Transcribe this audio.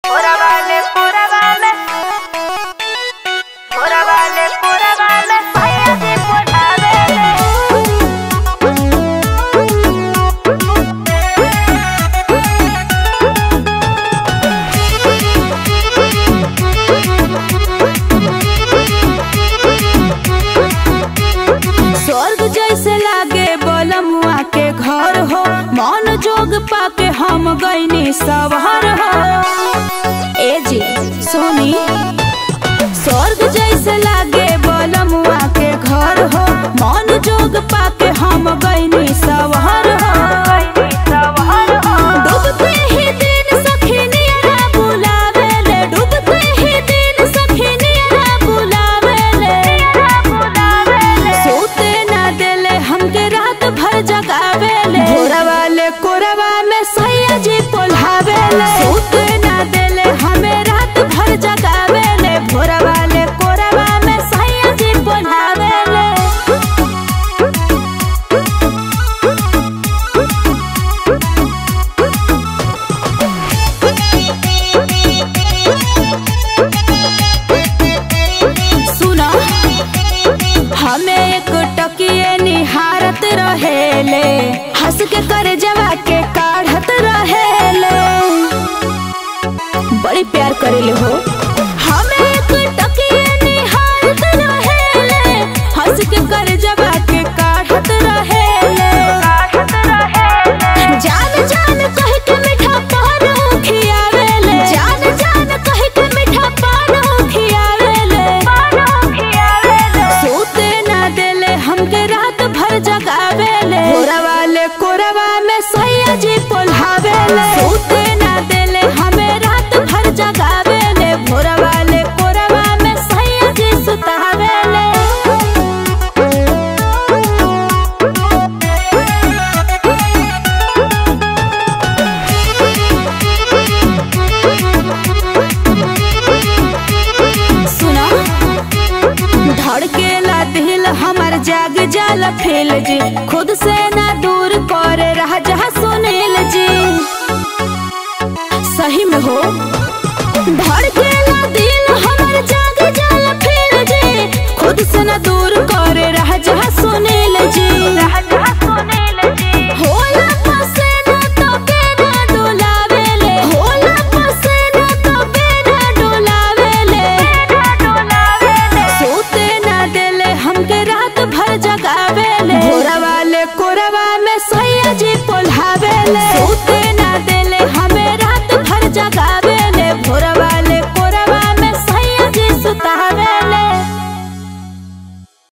मन जोग पाके हम गईनी सवार हो। ए जी सोनी स्वर्ग जैसे लागे बलमुआ के घर हो। मन जोग पाके हम गईनी सवार हो। डूबते ही दिन सखी नियरा बुलावेले, डूबते ही दिन सखी नियरा बुलावेले। सोते ना देले हमके रात भर जगावेले। कोरवा में सैया जी पोल्हावेले। सोते ना देले हमें रात भर जगावेले। भोरा वाले कोरवा में सैया जी पोल्हावेले। सुना हमें एक टकिए निहारत रहेले, हंस के करे जवा के काढ़त रहेले। बड़ी प्यार करेले हो। हमें एक टकिए निहारत रहेले, हंस के करे जवा के काढ़त रहेले। जान जान कह के मीठा पान खियावेले। जान जान कह के मीठा पान खियावेले। सोते ना देले हमके रात भर जगावेले। भोरा वाले कोरवा में सैया जी पोल्हावेले। सोते ना देले हमें रात भर जगावेले। भोरा वाले कोरवा में सैया जी सुतावेले। सुना धड़केला दिल हमार जाग जाला फेल जी। खुद से ना दूर करे रह जहा सुनील जी। सही में हो धड़केला दिल हमार जाग जाला फेल जी। खुद से ना दूर